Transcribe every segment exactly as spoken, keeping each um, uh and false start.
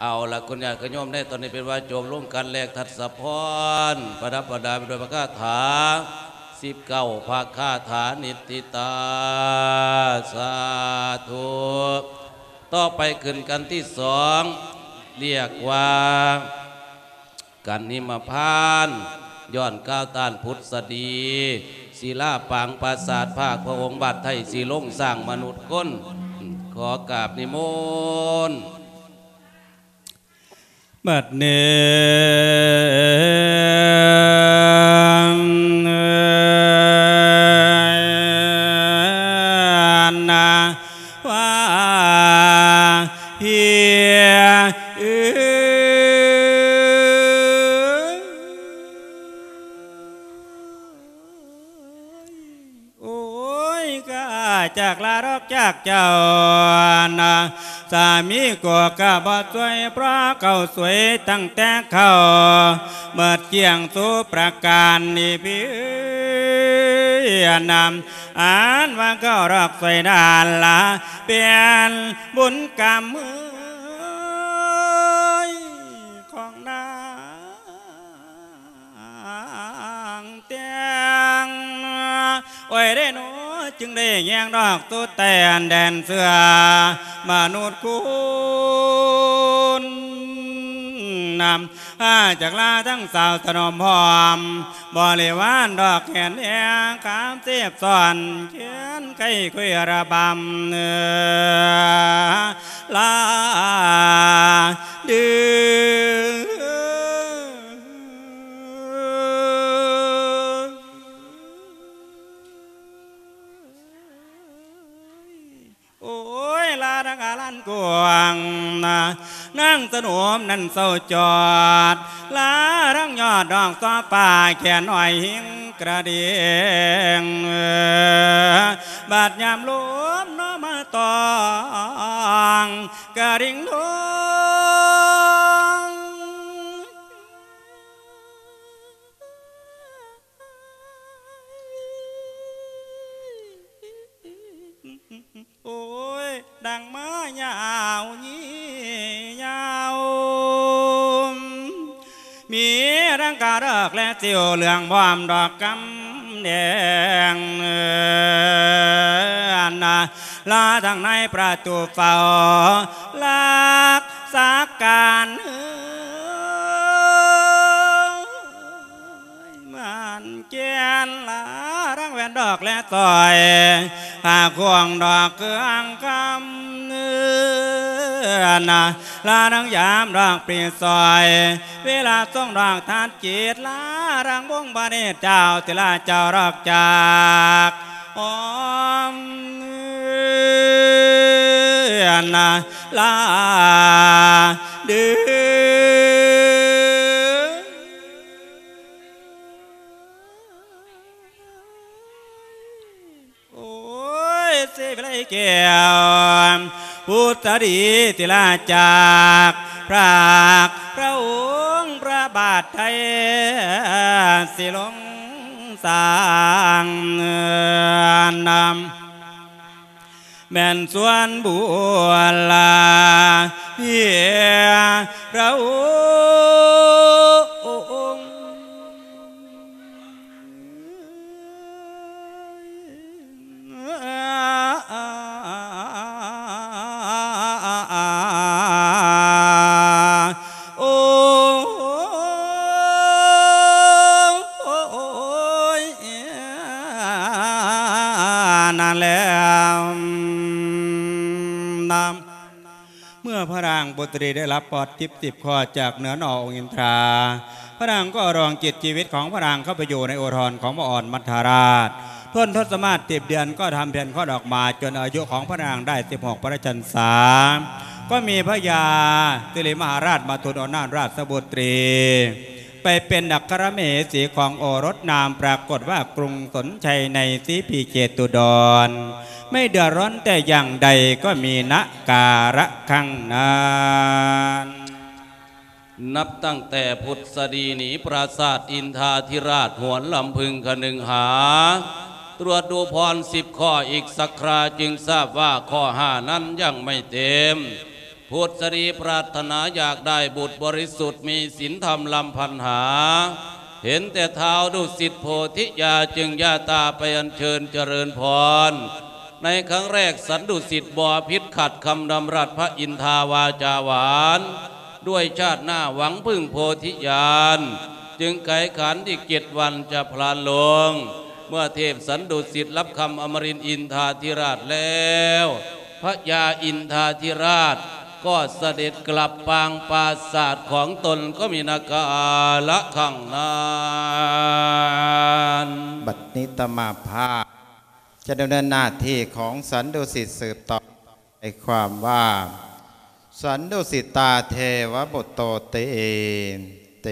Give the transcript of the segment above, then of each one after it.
เอาละคุณยายขยมได้ตอนนี้เป็นว่าโจมร่วมกันแลกทัศพรประดับประดาไปด้วยพระคาถาสิบเก้าภาคาถานิติตาสาธุต่อไปขึ้นกันที่สองเรียกว่ากันนิมพานย้อนก้าวต้านพุทธสดีศิลาปางปราสาทภาคพระองค์บาทไทยสีลงสร้างมนุษย์ก้นขอกราบนิมนต์บัดเนนาว่าเฮียโอ้ยก็จากลารอกจากเจ้านะสามีก็กะบ่สวยเพราะเขาสวยตั้งแต่เขาเมื่อเจียงสู่ประการนี่พี่นำอ่านว่าเขารอกสวยดานละเปลี่ยนบุญกรรมมือของนางเตียงโอ้ยได้หนูจึงได้แยงดอกตัวแตนแดนเสือมนุษย์คุณนำอาจากลาทั้งสาวถนอมพร้อมบริวารดอกแขนแองขามเสียบสอนเขียนไก่คุยระบำเนื้อลาดื้อลันกวงนะนั่งสนมนั่นเศร้าจอดลารังยอดดอกซ้อป่าแขนหน่อยหิงกระเดียงบาดยามลมน้อมาตองกระดิ่งดวงโอ้ยดังมายาวยี่ยาวมีร่างกายเลิกและเจียวเหลืองบอมดอกกำแดงนะลาทางในประตูเฝ้าลักสักการมันเกียนลาร่างแหวนดอกและต่อยหาควงดอกเกลืองคำเนื้อนะลาดังยามดอกปรีซอยเวลาส่งดอกทานจิตลารังบงบาเนเจ้าติลาเจ้ารอกจากอมเนื้อนะลาดื้เสียไปเลยแก้วพุทธดีติลาจากพระพระองค์พระบาทไทยสิลงสร้างนำแม่นส่วนบุญลาเพียพระองค์เมื่อพระนางบุตรีได้รับปอดทิพย์ติบคอจากเหนือหนอองค์อินทราพระนางก็รองจิตชีวิตของพระนางเข้าไปอยู่ในโอทรของพระอ่อนมัทธาราชทนทศมาศติบเดือนก็ทำเพียรข้อดอกมาจนอายุของพระนางได้สิบหกพระชนษาก็มีพระยาสิริมหาราชมาทูลอำนาจราชบุตรีไปเป็นอัครมเหสีของโอรสนามปรากฏว่ากรุงสนชัยในสีพีเจตุดรไม่เดือดร้อนแต่อย่างใดก็มีนักการะขังนานนับตั้งแต่พุทธสดีหนีปราสาทอินทาธิราชหวนลำพึงคนึงหาตรวจดูพรสิบข้ออีกสักคราจึงทราบว่าข้อห้านั้นยังไม่เต็มพุทธรีปรารถนาอยากได้บุตรบริสุทธิ์มีศีลธรรมลำพันหาเห็นแต่เท้าดุสิตโพธิยาจึงญาตาไปอัญเชิญเจริญพรในครั้งแรกสันดุสิตบ่อพิษขัดคำดำรัสพระอินทาวาจาหวานด้วยชาติหน้าหวังพึ่งโพธิญาณจึงไขขันที่เจ็ดวันจะพลานลงเมื่อเทพสันดุสิตรับคำอมรินทร์อินทาธิราชแล้วพระยาอินทาธิราชก็เสด็จกลับปางปราสาทของตนก็มีนากาละขังนานบัดนี้ตมาภาพจะดำเนินหน้าที่ของสันดุสิตสืบต่อในความว่าสันดุสิตาเทวบุตโตเตเต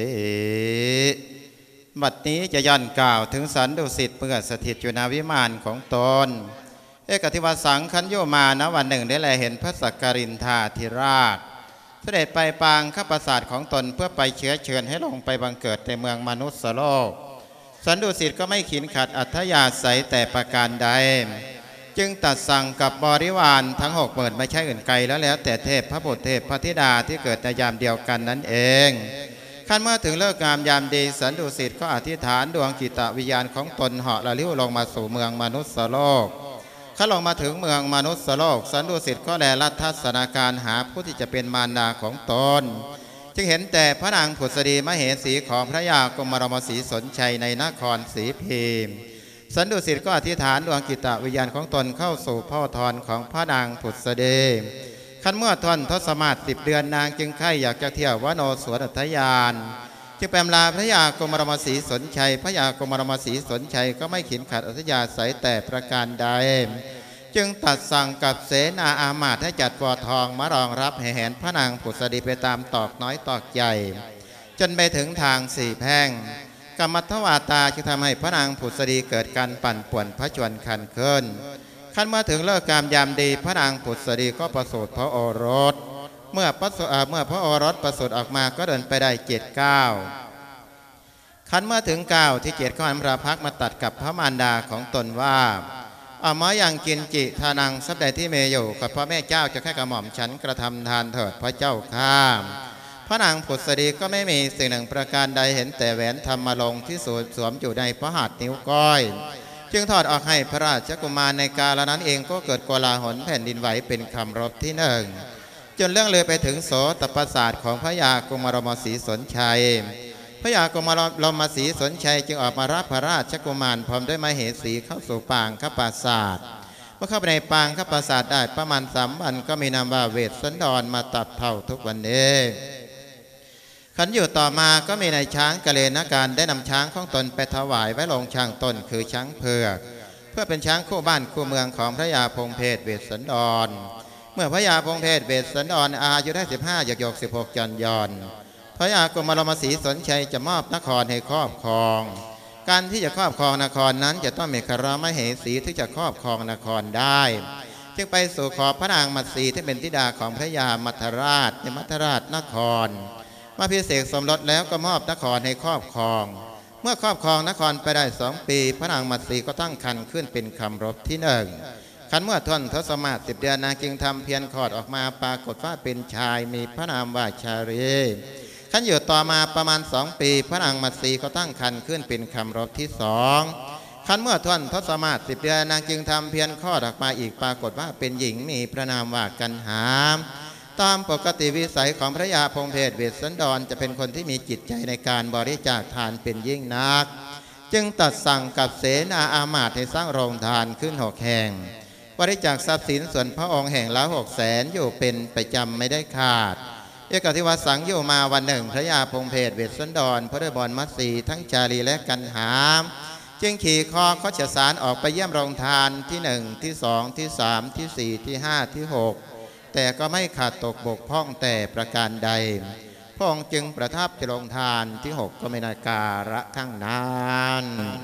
บัดนี้จะย่อนกล่าวถึงสันดุสิตเมื่อสถิตอยู่ในวิมานของตนเอกทิวสังคันโยมาณวันหนึ่งได้แลเห็นพระสักการินทาธิราชเสด็จไปปางข้าปราสาทของตนเพื่อไปเชื้อเชิญให้ลงไปบังเกิดในเมืองมนุษย์โลกสันดุสิตก็ไม่ขินขัดอัธยาศัยแต่ประการใดจึงตัดสั่งกับบริวารทั้งหกหมื่นไม่ใช่อื่นไกลแล้วแล้วแต่เทพพระบุตรเทพพระธิดาที่เกิดในยามเดียวกันนั่นเองขั้นเมื่อถึงเลิกงามยามดีสันดุสิตก็อธิษฐานดวงกิตวิญญาณของตนเหาะละลิ้วลงมาสู่เมืองมนุษย์โลกข้าลงมาถึงเมืองมนุษย์โลกสันดุสิตก็แลลัทธัศนาการหาผู้ที่จะเป็นมารดาของตนจึงเห็นแต่พระนางผุษดีมเหสีของพระยากรมรมศรีสนชัยในนครศรีพิมพ์สันดุสิตก็อธิษฐานดวงกิตวิญญาณของตนเข้าสู่พ่อทอนของพระนางผุษดีขั้นเมื่อทอนทศมาศสิบเดือนนางจึงใคร่อยากจะเที่ยววโนสวนอุทยานจึงแปลลาพระยากรมรมศรีสนชัยพระยากรมรมศรีสนชัยก็ไม่ขินขัดอัธยาศัยแต่ประการใดจึงตัดสั่งกับเสนาอามาตย์ให้จัดวอทองมารองรับแห่แหนพระนางผุษดีไปตามตอกน้อยตอกใหญ่จนไปถึงทางสี่แพร่งกรรมทวาตาจึงทำให้พระนางผุษดีเกิดการปั่นป่วนพระชวนคันขึ้นขั้นเมื่อถึงเลิกกามยามดีพระนางผุษดีก็ประสูติพระโอรสเมื่อพระเมื่อพระโอรสประสูติออกมาก็เดินไปได้เจ็ดเก้าขั้นเมื่อถึงเก้าที่เจ็ดข้ออันพระพักมาตัดกับพระมารดาของตนว่าอามายังกินจิทานังสับใดที่เมอยู่กับพระแม่เจ้าจะให้กระหม่อมฉันกระทำทานเถิดพระเจ้าข้าพระนางผุษดีก็ไม่มีสิ่งหนึ่งประการใดเห็นแต่แหวนธรรมลงที่สวมอยู่ในพระหัตถ์นิ้วก้อยจึงทอดออกให้พระราชกุมารในกาลนั้นเองก็เกิดโกลาหลแผ่นดินไหวเป็นคำรบที่หนึ่งจนเรื่องเลยไปถึงโสตประสาทของพระยากรมรมศรีสนชัยพระยากรมรมศรีสนชัยจึงออกมารับพระราชกุมารพร้อมด้วยมเหสีเข้าสู่ปางข้าปราสาทเมื่อเข้าไปในปางข้าปราสาทได้ประมาณสามวันก็มีนามว่าเวสสันดรมาตัดเผ่าทุกวันนี้ขันอยู่ต่อมาก็มีนายช้างกะเลนการได้นำช้างของตนไปถวายไว้ลงช้างตนคือช้างเผือกเพื่อเป็นช้างคู่บ้านคู่เมืองของพระยาพงเพศเวสสันดรเมื่อพระยาพงเพศเวสสันดรอายุได้สิบห้าหยกหยกสิบหกจันยอนพระยากรมรมศรีสนชัยจะมอบนครให้ครอบครองการที่จะครอบครองนครนั้นจะต้องมีคารมเหสีที่จะครอบครองนครได้จึงไปสู่ขอพระนางมัตสีที่เป็นธิดาของพระยามัทราชในมัทราชนครมาพิเศษสมรสแล้วก็มอบนครให้ครอบครองเมื่อครอบครองนครไปได้สองปีพระนางมัตสีก็ตั้งครรภ์ขึ้นเป็นคำรบที่หนึ่งขันเมื่อทนทศมาศสิบเดือนนางจึงทำเพียรคลอดออกมาปรากฏว่าเป็นชายมีพระนามว่าชาลีขันอยู่ต่อมาประมาณสองปีพระนางมัตสีก็ตั้งครรภ์ขึ้นเป็นคำรบที่สองขันเมื่อทนทศมาศสิบเดือนนางจึงทำเพียรคลอดออกมาอีกปรากฏว่าเป็นหญิงมีพระนามว่ากันหาตามปกติวิสัยของพระยาพงเพศเวสสันดรจะเป็นคนที่มีจิตใจในการบริจาคทานเป็นยิ่งนักจึงตัดสั่งกับเสนาอามาตย์ให้สร้างโรงทานขึ้นหกแห่งบริจาคทรัพย์สินส่วนพระองค์แห่งละหกแสนอยู่เป็นประจำไม่ได้ขาดเอกทิวสังอยู่มาวันหนึ่งพระยาพงเพศเวสสันดรพระเดชบรมัตสีทั้งจารีและกันหาจึงขี่คอข้อเฉสารออกไปเยี่ยมโรงทานที่หนึ่งที่สองที่สามที่สี่ที่ห้าที่หกแต่ก็ไม่ขาดตกบกพร่องแต่ประการใดพระองค์จึงประทับที่โรงทานที่หกก็ไม่นาการะข้างนั้น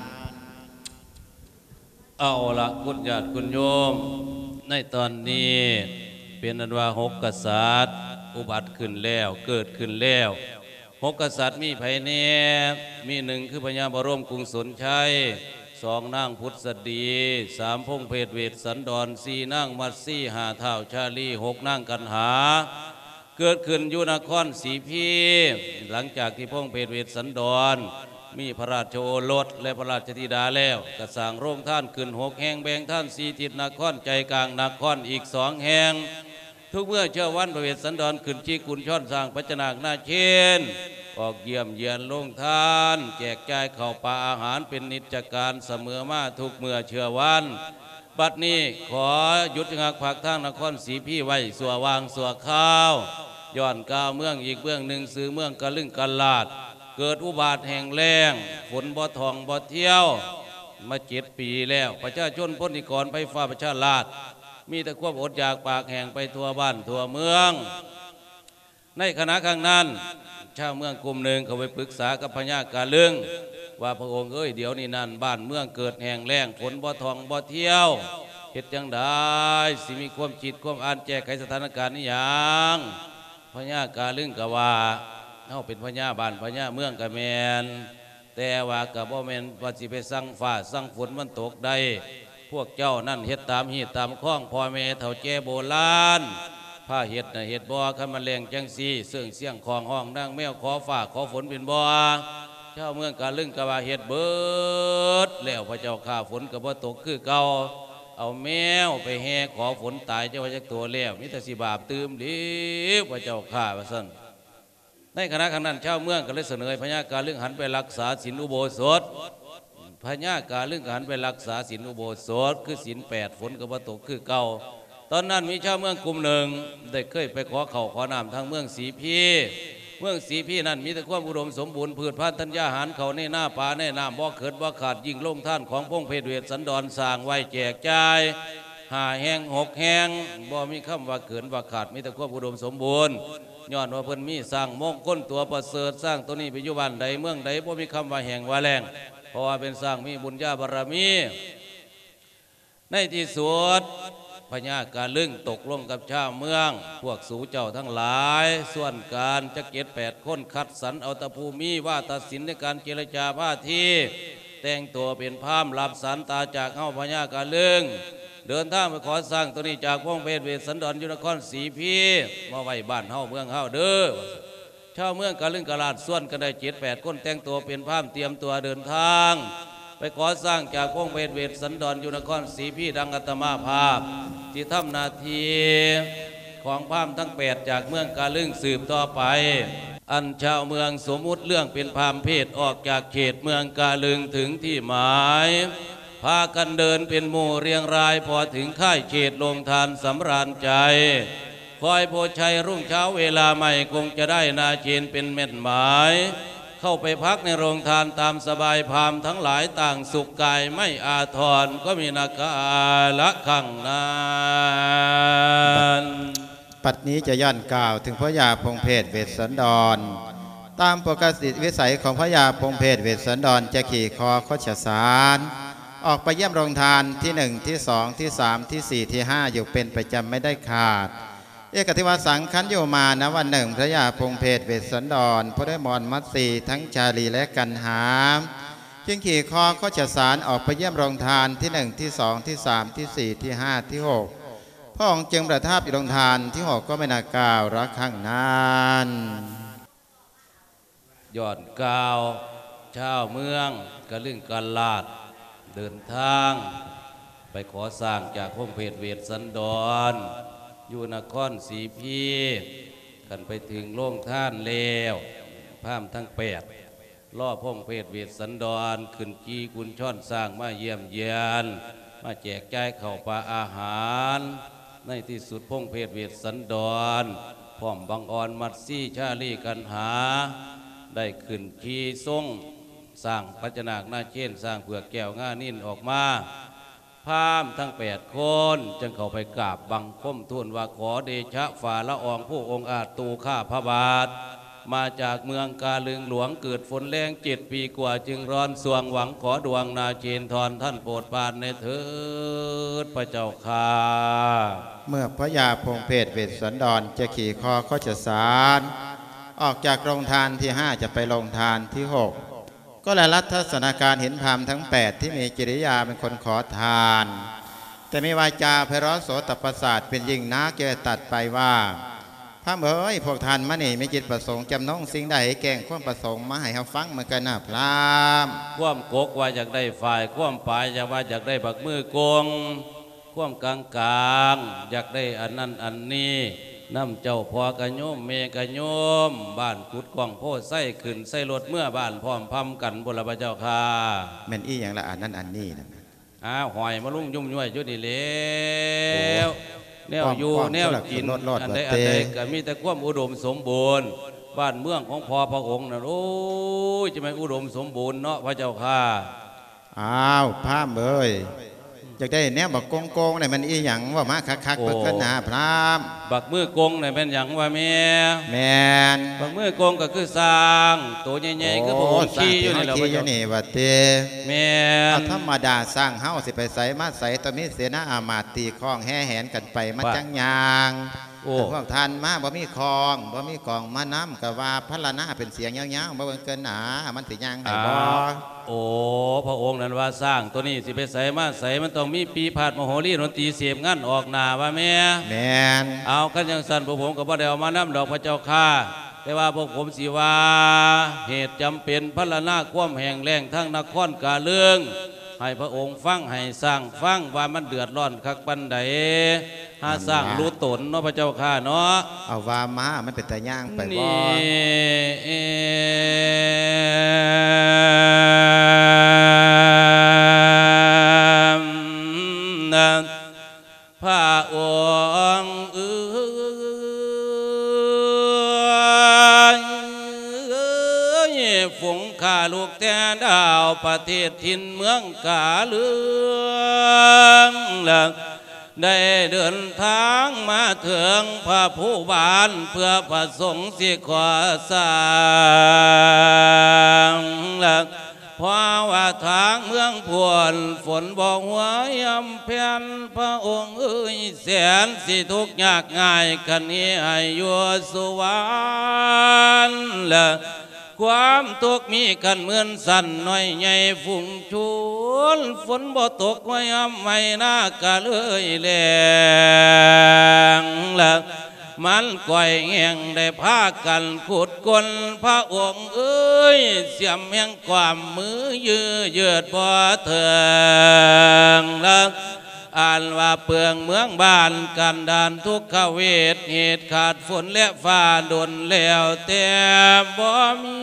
เอาละคุณญาติคุณโยมในตอนนี้เป็นอันว่าหกกษัตริย์อุบัติขึ้นแล้วเกิดขึ้นแล้วหกกษัตริย์มีไผแน่มีหนึ่งคือพญาบรมกรุงสนชัยสองนางพุทธดีสามพงเพศเวสสันดรสี่นางมัตสีห้าเท้าชาลีหกนางกันหาเกิดขึ้นอยู่นครศรีพีหลังจากที่พงเพชรเวสสันดรมีพระราชโอรสและพระราชธิดาแล้วกระสร้างโรงท่านขึ้นหกแห่งแบ่งท่านสี่ทิศนครใจกลางนครอีกสองแห่งทุกเมื่อเชื่อวันพระเวสสันดรขึ้นชีกุลช่อนสร้างปัจจนาคนาเชนออกเยี่ยมเยียนโรงท่านแจกจ่ายข้าวปลาอาหารเป็นนิจการเสมอมาทุกเมื่อเชื่อวันบัดนี้ขอหยุดงักผักทางนครศรีพีไว้สัววางสัวข้าวย้อนก้าวเมืองอีกเมืองหนึ่งซื้อเมืองกะลึงกะลาดเกิดอุบาทแห่งแรงฝนบ่ทองบ่เที่ยวมาเจ็ดปีแล้วประชาชนพ้นนิกรไปฟ้าประชาลาดมีแต่ควบอดอยากปากแห่งไปทั่วบ้านทั่วเมืองในขณะข้างนั้นชาวเมืองกลุ่มหนึ่งเขาไปปรึกษากับพญากาลึงว่าพระองค์เอ้ยเดี๋ยวนี้นั่นบ้านเมืองเกิดแห่งแรงฝนบ่ทองบ่เที่ยวเฮ็ดจังได้สิมีความจิตความอ่านแก้ไขสถานการณ์นี้อย่างพญากาลึงก็ว่าเฮาเป็นพญาบ้านพญาเมืองกะแมนแต่ว่าก็บ่แม่นว่าสิไปสั่งฟ้าสั่งฝนมันตกได้พวกเจ้านั่นเฮ็ดตามหีตามข้องพ่อแม่เฒ่าแก่โบราณผ้าเฮ็ดน่ะเฮ็ดบ่คันมันแรงจังซี่เสื่องเสียงของห้องนางแมวขอฟ้าขอฝนเป็นบ่เจ้าเมืองกาลึงก็ว่าเฮ็ดเบิดแล้วพระเจ้าข้าฝนก็บ่ตกคือเก่าเอาแมวไปแห่ขอฝนตายเจ้าว่าจักตัวแล้วมีแต่สิบาปตื่มดิพระเจ้าข้าว่าซั่นในขณะนั้นชาวเมืองก็เลยเสนอพญากาลึงหันไปรักษาศีลอุโบสถพญากาลึงหันไปรักษาศีลอุโบสถคือศีลแปดฝนก็บ่ตกคือเก่าตอนนั้นมีชาวเมืองกลุ่มหนึ่งได้เคยไปขอเข่าขอน้ำทางเมืองศรีพีเมืองศรีพีนั้นมีแต่ความอุดมสมบูรณ์พืชพันธุ์ธัญญาหารเขาในหน้าป่าในน้ำบ่เกิดบ่ขาดยิ่งลงท่านของพงเพชรเวสสันดรสร้างไว้แจกจ่ายห้าแห่งหกแห่งบ่มีคำว่าเกินว่าขาดมีแต่ความอุดมสมบูรณ์ย้อนว่าเพิ่นมีสร้างมงคลตัวประเสริฐสร้างตัวนี้ไปอยู่บ้านใดเมืองใดบ่มีคำว่าแห่งว่าแรงเพราะว่าเป็นสร้างมีบุญญาบารมีในที่สุดพญากาลึงตกลงกับชาวเมืองพวกสูเจ้าทั้งหลายส่วนการจะเกตแปดคนคัดสรรเอาตะภูมิว่าตัดสินในการเจรจาผ้าที่แต่งตัวเป็นพราหมณ์รับสันตาจากเฮาพญากาลึงเดินทางไปขอสร้างตัวนี้จากพงเพชรเวสสันดรยุนครศรีพีมาไว้บ้านเฮาเมืองเฮาเด้อชาวเมืองกาลึงกาลาดส่วนกันได้เจ็ดแปดคนแต่งตัวเป็นพราหมณ์เตรียมตัวเดินทางไปขอสร้างจากพงเพชรเวสสันดรยุนครศรีพีดังอัตมาภาพที่ทำนาทีของพราหมณ์ทั้งแปดจากเมืองกาลึงสืบต่อไปอันชาวเมืองสมมุติเรื่องเป็นพราหมณ์เพศออกจากเขตเมืองกาลึงถึงที่หมายพากันเดินเป็นหมู่เรียงรายพอถึงค่ายเขตลงทานสำราญใจคอยโพชัยรุ่งเช้าเวลาใหม่คงจะได้นาเชนเป็นเม็ดหมายเข้าไปพักในโรงทานตามสบายพามทั้งหลายต่างสุขกายไม่อาทรก็มีนาคาละขังนานปัดนี้จะย่อนกล่าวถึงพระยาพงเพชรเวสสันดรตามปกติวิสัยของพระยาพงเพชรเวสสันดรจะขี่คอโคชสารออกไปเยี่ยมโรงทานที่หนึ่งที่สองที่สามที่สี่ที่ห้าอยู่เป็นประจำไม่ได้ขาดเอกทิวสังคันโยมาณวันหนึ่งพระยาพงเพชรเวสสันดรพระได้มรมัตสีทั้งชาลีและกันหาจึงขี่คอโคชสารออกไปเยี่ยมโรงทานที่หนึ่งที่สองที่สามที่สี่ที่ห้าที่หกพระองค์จึงประทับอยู่โรงทานที่หกก็ไม่นากล่าวรักข้างนั้นยอดกาวชาวเมืองกะลึงกาลาดเดินทางไปขอสร้างจากพงเพชรเวสสันดรอยู่นครศรีพีกันไปถึงโรงท่านแล้วพามทั้งแปดล่อพงเพชรเวสสันดรขึ้นกีกุญช่อนสร้างมาเยี่ยมเยียนมาแจกจ่ายข้าวปลาอาหารในที่สุดพงเพชรเวสสันดรพร้อมบังออนมัดซี่ชาลีกันหาได้ขึ้นขี่ทรงสร้างปัจจนาคนาเชนสร้างเผือกแก้วง่านิ่นออกมาพามทั้งแปดคนจึงเข้าไปกราบบังคมทูลว่าขอเดชะฝ่าละอองผู้องค์อาจตูข้าพระบาทมาจากเมืองกาลึงหลวงเกิดฝนแรงเจ็ดปีกว่าจึงร้อนสวงหวังขอดวงนาเชนทรท่านโปรดปรานในเถิดพระเจ้าค่าเมื่อพระยาพงเพชรเวสสันดรจะขี่คอโคชสารออกจากโรงทานที่ห้าจะไปโรงทานที่หกก็และรัฐทัศนาการเห็นพราหมณ์ทั้งแปดที่มีกิริยาเป็นคนขอทานแต่มีวาจาไพเราะโสตประสาทเป็นยิ่งนักเกตัดไปว่าพพระเอ๋ยพวกท่านมานี่มีจิตประสงค์จำน้องสิ่งใดแก่งความประสงค์มาให้เขาฟังเหมือนกันนะพรามความกกว่าอยากได้ฝ่ายความปลายอยากว่าอยากได้บักมือกงความกลางกลางอยากได้อันนั้นอันนี้น้ำเจ้าพอกระโยมเมกระโยมบ้านกุดกล่องโพไส้ขึ้นไส้รถเมื่อบ้านพร้อมพำกันบุรพเจ้าค่ะแม่นอี้อย่างละอันนั้นอันนี้นะอ้าวหอยมาลุ่มยุ่มย่วยจุดดีแล้วแนวอยู่แนวกินอันใดอันใดก็มีแต่ความอุดมสมบูรณ์บ้านเมืองของพอพระองค์นะโอ้ยจะไม่อุดมสมบูรณ์เนาะพระเจ้าค่ะอ้าวพระเอ๋ยอยากได้แนวบักโกงโกงเนี่ยมันอีหยังว่ามาคักคักเพื่อขึ้นหนาพรามบักมือกงเนี่ยเป็นหยังว่าแม่แม่นบักมือกงก็คือสร้างตัวใหญ่ๆคือพระองค์ขี่อยู่นี่แหละพระเจ้านี่ว่าเตแม่นธรรมดาสร้างเฮาสิไปใส่มาใส่ตอนนี้เสนาอามาตย์ตีคล้องแห่แหนกันไปมาจังยางพวกท่านมาบ่มีคลองบ่มีกองมาน้ำกับว่าพระละนาเป็นเสียงยาวๆบ่เกินหนามันสิยางให้บ่โอ้พระองค์นั้นว่าสร้างตัวนี้สิไปใส่มาใส่มันต้องมีปีพาดมโหรีดนตรีเสียบงั้นออกหน้าว่าแม่แม่นเอากันยังสั่นพวกผมกับพระเดวมาน้ำดอกพระเจ้าข้าแต่ว่าพวกผมสิว่าเหตุจำเป็นพระละนาความแห่งแรงทั้งนครกาเลืองให้พระองค์ฟังให้สร้างฟังว่ามันเดือดร้อนคักปันใดหาสร้างรู้ตนเนาะพระเจ้าข้าเนาะเอาว่ามามันเป็นแต่ย่างไปบ่พระองค์เอ๋ยฝงข้าลูกแทนดาวประเทศทินเมืองกาเลืองหลังได้เดินทางมาถึงพระผู้บานเพื่อประสงค์สิขอสร้างหลังเพราะว่าทางเมืองพวนฝนบอกหัวยำเพียนพระองค์เอ้ยแสนสิทุกข์ยากง่ายกันนี้ให้อยู่สุวรรณละความตกมีกันเหมือนสั่นน้อยใหญ่ฝุ่งชวนฝนบ่ตกไว้ยำไม่น่ากะเลยแรงละมันก่อยแห่งได้พากันขุดกลพระองค์เอ้ยเสียมแห่งความมือยือเยืดบ่เถิงละอ่านว่าเปลืองเมืองบ้านกันดานทุกขเวทเหตุขาดฝนและฟ้าดนแล้วแต่บ่มี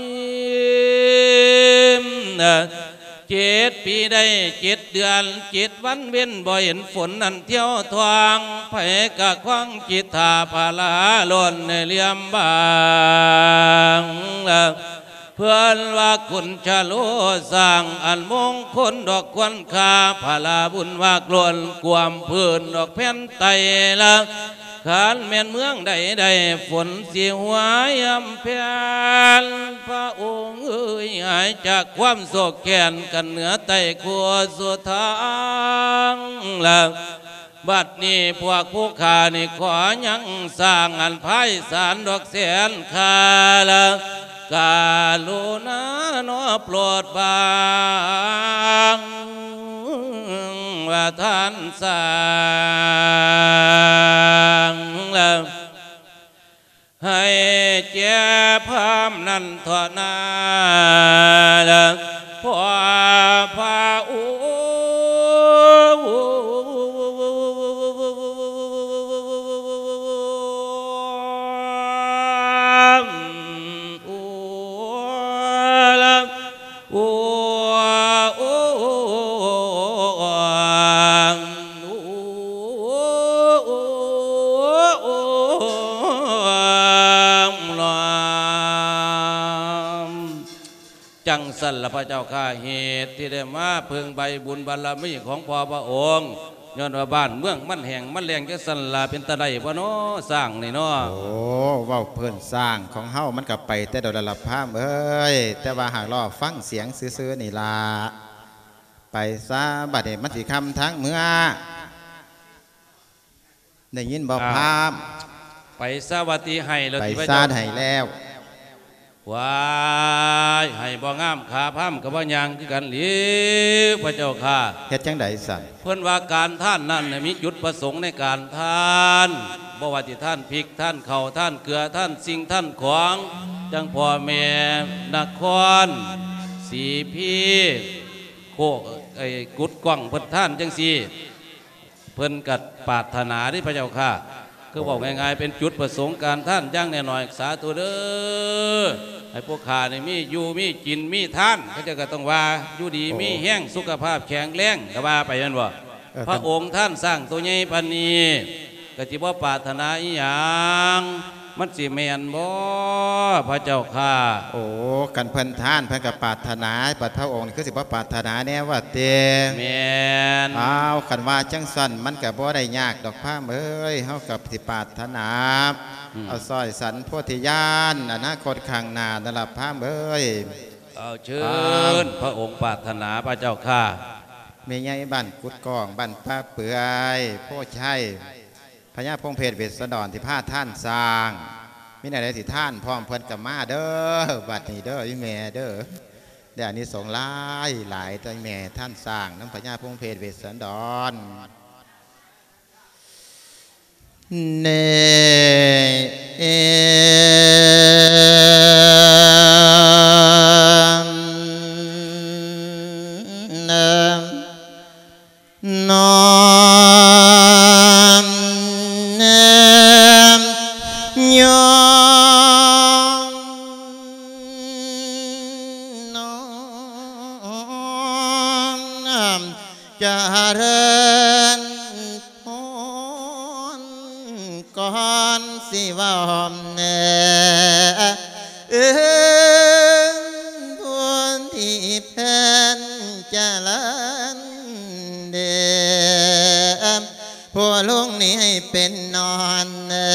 เจ็ดปีได้เจ็ดเดือนเจ็ดวันเว้นบ่เห็นฝนนั่นเที่ยวทวงไผกะควังจิตถาภาลาล้นในเลี่ยมบางเพื่อนว่าคุณชะโลสร้างอันมงคลดอกควันคาภาลาบุญว่ากลวนกวมพื้นดอกแผ่นไตละขานแม่นเมืองใดใดฝนสีหัวยำเพียนพระองค์เอ้ยหายจากความโศกแค้นกันเหนือไตขัวสุดทางละบัดนี้พวกผู้ขานี่ขอยังสร้างอันไพศาลดอกแสนคาละกาลุณาโนโปรดบางว่าท่านสร้างให้เจ้าพามนันทนาพอพาอูจังสันละพระเจ้าข้าเหตุที่ได้มาเพึงใบบุญบารมีของพ่อพระองค์ย้อนว่าบ้านเมืองมันแห่งมันแรงจังสันละเป็นตะไดพะเนาะสร้างนี่เนาะโอ้ว่าเพิ่นสร้างของเฮามันกับไปแต่โดยระดับภาพเอ้ยแต่ว่าหากรอฟังเสียงซื่อๆนี่ล่ะไปซะบัดนี้มันสิคำทั้งเมื่อได้ยินบ่ภาพไปสวัสดีให้แล้วไปซาดให้แล้วว้ายให้บ่งามขาพร่ำกับบ่ยางคือกันหรือพระเจ้าค่ะเฮ็ดจังไดสั่นเพิ่นว่าการท่านนั่นมีจุดประสงค์ในการทานบบ่ว่าที่ท่านพริกท่านเข่าท่านเกลือท่านสิ่งท่านของจังพ่อแม่นครสีพี่โคกไอ้กุดกว่างเพิ่นท่านจังสีเพิ่นกัดปรารถนาที่พระเจ้าค่ะคือบอกง่ายๆเป็นจุดประสงค์การท่านย่างแน่หน่อยสาธุเด้อให้พวกข้านี่มีอยู่มีกินมีท่านเขาจะก็ต้องว่าอยู่ดีมีแห้งสุขภาพแข็งแรงก็ว่าไปนั่นบ่พระองค์ท่านสร้างตัวใหญ่ปานนี้ก็สิบ่ปรารถนาอีหยังมันสิแม่นบ่พระเจ้าค่ะโอ้กันเพิ่นท่านเพิ่นกับปรารถนาบัดพระองค์นี่คือสิบ่ปรารถนาแน่ว่าเต็มแม่นอ้าวคันว่าจังสั่นมันก็บ่ได้ยากดอกพามเอ้ยเฮากับสิปรารถนาเอาซอยสันโพธิญาณอนาคตข้างหน้านั่นล่ะพามเอ้ยเอาเชิญพระองค์ปรารถนาพระเจ้าค่ะแม่ใหญ่บ้านกุดกองบ้านป้าเปื่อยโพชัยพญาพงเพชรเวสสดรที่พาท่านสร้างมีไหนได้สิท่านพร้อมเพิ่นกับมาเด้อบัดนี้เด้ออีแม่เด้อเดี๋ยวนี้สงหลายหลายตัวแม่ท่านสร้างน้ำพญาพงเพชรเวสสดรเนเอนอนเนมยองนอนจาเริญพรก่อนสิวอมเนเอิ้นพวนที่เพิ่นจะลันเดผู้ลุงนี้ให้เป็นนอน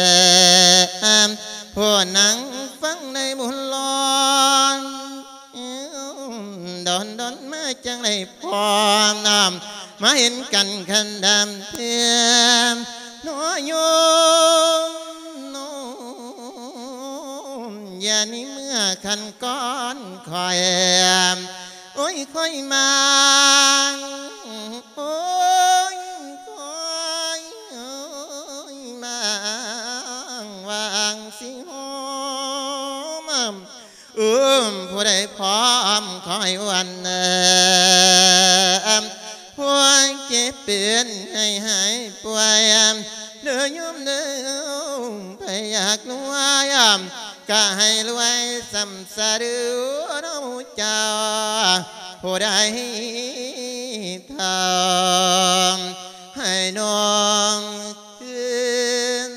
ผู้นั่งฟังในบุญลอนดอนดอนมาจังไรพอน้ำมาเห็นกันขันดำเทียมน้อยโยมน้องอย่านี้เมื่อขันก้อนคอยโอ้ยคอยมาโอ้ยคอยมาวางสิหอมอืมผู้ใดพร้อมคอยวันเอ่อพวกเจ็บเปลี่ยนให้หายป่วยเดือยมเดือไปอยากรวยก็ให้รวยสัมสะดือน้องเจ้าผู้ใดทำให้น้องขึ้น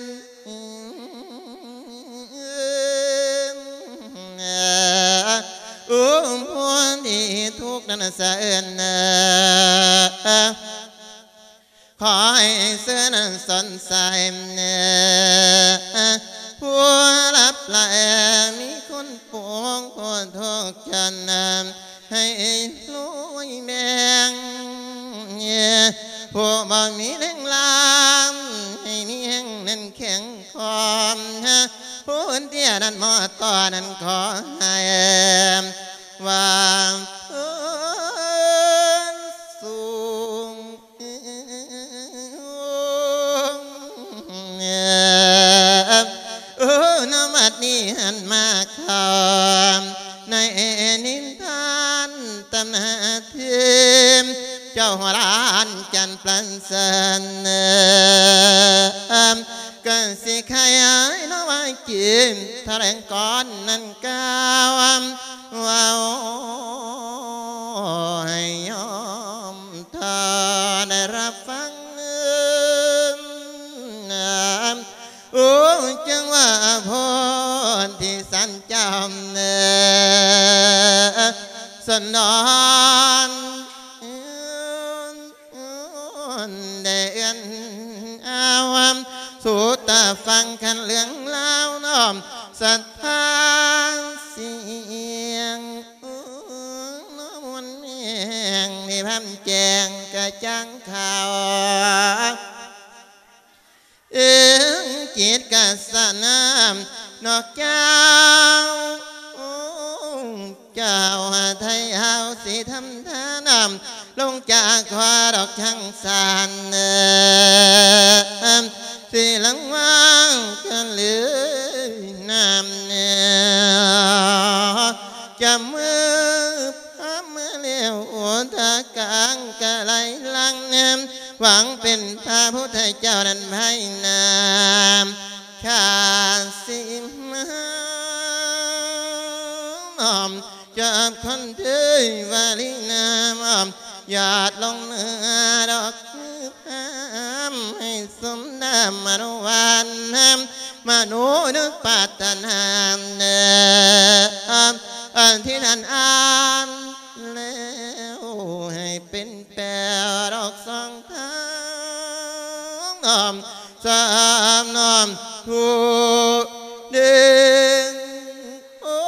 อุ้มพวงที่ทุกนั้นสะเอิญขอให้เสื้อนั้นสนใสผู้รับไหลมีคนปวงคนทุกจันให้รวยแมงผู้บ่มีแรงลามให้มีแห่งนั้นแข็งคอมผู้เตี้ยนั้นมอต่อนั้นขอให้ว่าพื้นสูงเออน้ำมัดนี้หันมาคำในนินทานตำนาเทีมเจ้าหัวล้านจันทร์ปลันเสนกันสิขยายน้องว่ากินแถลงก่อนนั้นก้าวว่าให้ยอมเธอได้รับฟังโอ้จังว่าพรที่สันจำเนสนอนเดินเอาสุดตาฟังคันเรื่องเล่าน้อมศรัทธาเสียงน้ำมันเมียงนี่พันแจงกระจังข่าวเอ็งจิตกัสนามนอกเจ้าเจ้าไทยเฮาสิทำท่านำลงจากควาดอกช่างสานสิหลังว่างกันเหลือน้ำเนื้อจะมือพามาเลี้ยวตากลางกะไหลลังน้ำหวังเป็นพระพุทธเจ้านั้นให้นามข้าสิมาน้อมจับคนเดือยวาลีนามอมหยาดลงเนื้อดอกมือพามให้สมดามโนวันนามมโนนึกปัตตนามเนมอันที่ท่านอ่านแล้วให้เป็นแปลดอกสองทางน้อมสามน้อมทุกเดือนโอ้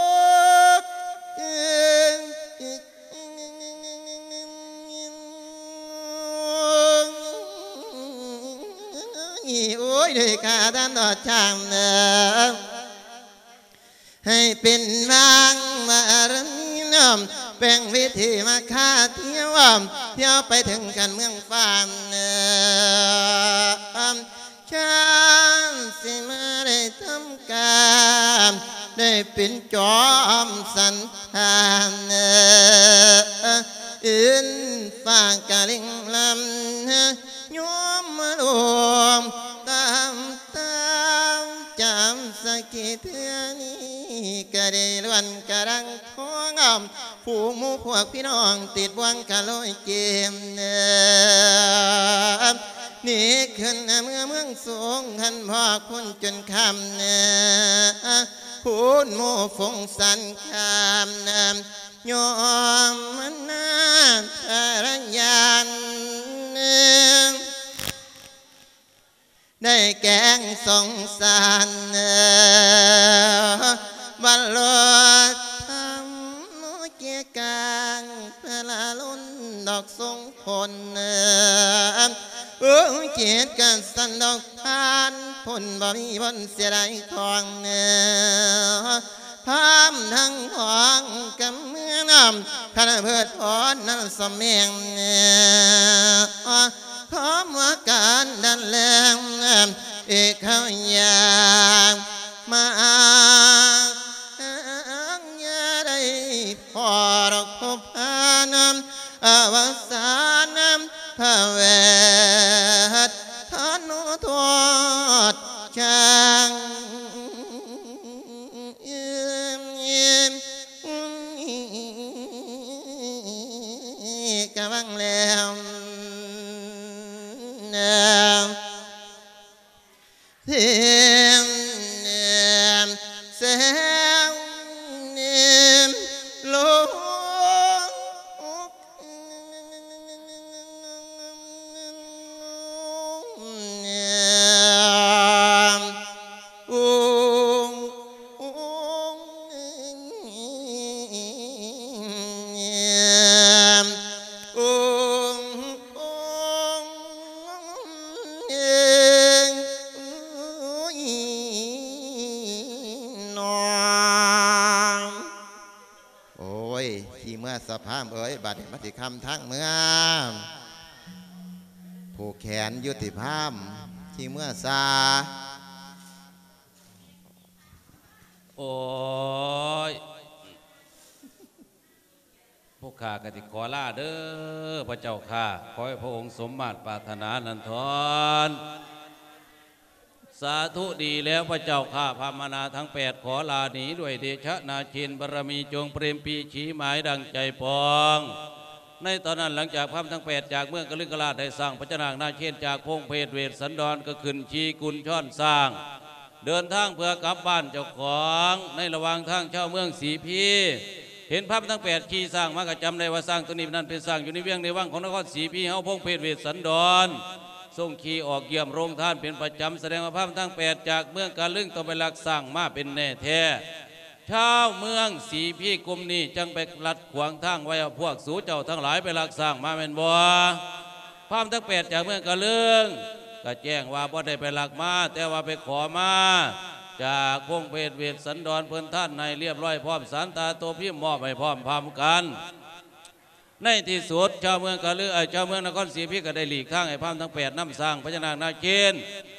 โอ้ยด้วยข้าท่านต่อจำเนอให้เป็นบางบารมีน้อมแบ่งวิธีมาค่าเที่ยวเที่ยวไปถึงกันเมืองฟามเนอฉันสิมาได้ทำการได้เป็นจอมสันธานเนออื่นฝากกะลิงลำโยมมารวมตามตามจำสกิเทือนี้ก็ได้ล้วนกระดังท้องอ่ำผู้หมู่พวกพี่น้องติดวังกะลอยเกมเนอนี่ขึ้นเมื่อเมืองสูงขันพ่อคุณจนคำเนอพูนโมฟงสันคำนำยอมมันนาทารยานได้แกงสงสารบรรลดทำนุเกียกลางเพื่อละล้นดอกทรงผลเออเกียรติกันสันดอกทานผลบ่มีผลเสียดายทองเนื้อพามทั้งหองกำเมื่อนำขณะเพิดพรนั้นสมเมียงเนื้อพร้อมว่าการดันแรงเอกเขาอย่างมาอยาได้พอดอกพบพานำอวสานำพระเวททานุทอดช่างกำลังแล้วเทียมเนียมแสงเนียมโลกเนียมององเนียมององเนียมขี่เมื่อสภาพเอ๋ยบัดมติคำทั้งเมื่อผูกแขนยุติภาพขี่เมื่อซาโอ้ยพวกข้ากติขอลาเด้อพระเจ้าข้าขอให้พระองค์สมมาตรปรารถนานันทรสาธุดีแล้วพระเจ้าข้าพามนาทั้งแปดขอลาหนีด้วยเดชะนาชินบารมีจงเปรมปีชี้หมายดังใจปองในตอนนั้นหลังจากพามทั้งแปดจากเมืองกะลึกกะลาดได้สร้างพระเจ้านางนาเชนจากพงเพศเวทสันดรก็ขึ้นชีกุลช่อนสร้างเดินทางเพื่อกลับบ้านเจ้าของในระหว่างทางเช่าเมืองสีพีเห็นภาพทั้งแปดขี่สร้างมากระจำได้ว่าสร้างตัวนี้นั้นเป็นสร้างอยู่ในเวียงในวังของนครสีพีเฮาพงเพศเวทสันดรส่งขี่ออกเยี่ยมโรงท่านเป็นประจำแสดงว่าภาพทั้งแปดจากเมืองกาลึงต้องไปลักสร้างมาเป็นแน่แท้ชาวเมืองสีพีกลุ่มนี้จังไปลัดขวางทางไว้พวกสูเจ้าทั้งหลายไปลักสร้างมาเป็นบ่ภาพทั้งแปดจากเมืองกาลึงก็แจ้งว่าบ่ได้ไปลักมาแต่ว่าไปขอมาจากพงเพศเวทสันดรเพิ่นท่านในเรียบร้อยพร้อมสารตาตัวพิมพ์มอบให้พร้อมพร้อมกันในที่สุดชาวเมืองกะลือชาวเมืองนครศรีพิก็ได้หลีกทางให้พามทั้งแปดน้ำสร้างพญานาคนาเกณฑ์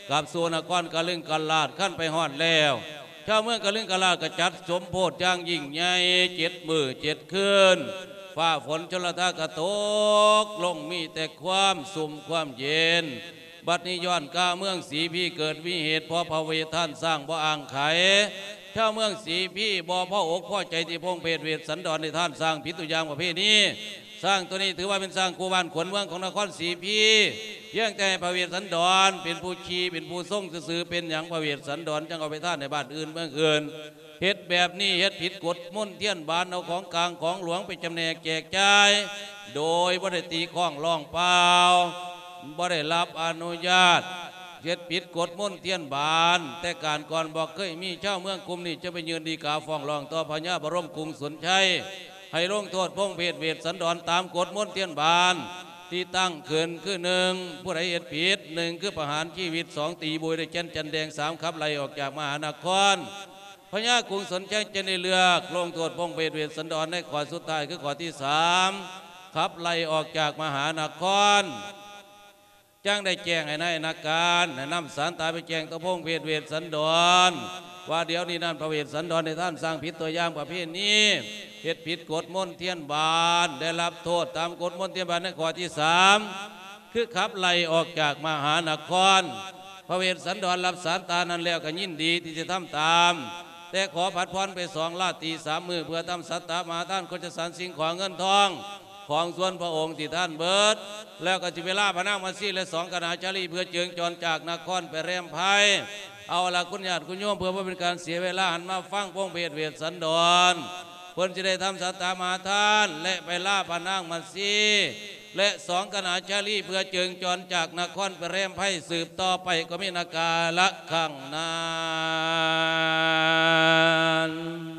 กับส่วนนครกะลึงกะลาดขั้นไปฮอดแล้วชาวเมืองกะลึงกะลาดก็จัดสมโพธิอย่างยิ่งใหญ่เจ็ดมือเจ็ดคืนฟ้าฝนชลทากระตกลงมีแต่ความสุ่มความเย็นบัดนี้ย้อนกาเมืองสีพี่เกิดวิเหตุเพราะพระเวทท่านสร้างบ่อ่างไขชาวเมืองสีพี่บ่พ่ออกพ่อใจที่พงเพศเวทสันดรในท่านสร้างพิตุยางประเภทนี้สร้างตัวนี้ถือว่าเป็นสร้างกูบ้านขวนเมืองของนครศรีพี่เพียงแต่พระเวทสันดรเป็นผู้ขี่เป็นผู้ทรงซื่อเป็นอย่างพระเวทสันดรจังเอาไปท่านในบ้านอื่นเมืองอื่นเฮ็ดแบบนี้เฮ็ดผิดกฎมนเทียนบานเอาของกลางของหลวงไปจำแนกแจกจ่ายโดยบ่ได้ตีข้องร้องเปล่าบ่ได้รับอนุญาตเฮ็ดผิดกฎมนเทียนบานแต่การก่อนบอกเคยมีเจ้าเมืองกลุ่มนี้จะไปยืนดีกาฟ้องร้องต่อพญาบรมกรุงสุนชัยให้ลงโทษพงเพศเวทสันดรตามกฎมนเทียนบานที่ตั้งขึ้นคือหนึ่งผู้ใดเฮ็ดผิดหนึ่งคือประหารชีวิตสองตีบุยได้เจนจันแดงสามขับไล่ออกจากมหานครพญากรุงสุนชัยจะได้เลือกลงโทษพงเพศเวทสันดรในข้อสุดท้ายคือข้อที่สามขับไล่ออกจากมหานครจ้างได้แจ้งให้นายนาการนำสารตายไปแจ้งต่อพงเพศเวทสันดรว่าเดี๋ยวนี้นั่นพระเวทสันดรในท่านสร้างผิดตัวอย่างประเภทนี้เหตุผิดกฎมนเทียนบานได้รับโทษตามกฎมนเทียนบานในข้อที่สามคือขับไล่ออกจากมหานครพระเวทสันดรรับสารตานั้นแล้วก็ยินดีที่จะทำตามแต่ขอผัดพรไปสองลาตีสามมือเพื่อทำสัตตามหาท่านก็จะสรรสิ่งของเงินทองของส่วนพระองค์ที่ท่านเบิดแล้วก็จะเวลาพระนางมาซีและสองคณะจารีเพื่อเจิงจรจากนครไปแรมไพเอาละคุณญาติคุณโยมเพื่อว่าเป็นการเสียเวลาหันมาฟังพงเพศเวทสันดรเพื่อนจะได้ทำสัตตามหาท่านและไปล่าพระนางมาซีและสองคณะจารีเพื่อเจิงจรจากนครไปแรมไพสืบต่อไปก็มีนาการละขังนาน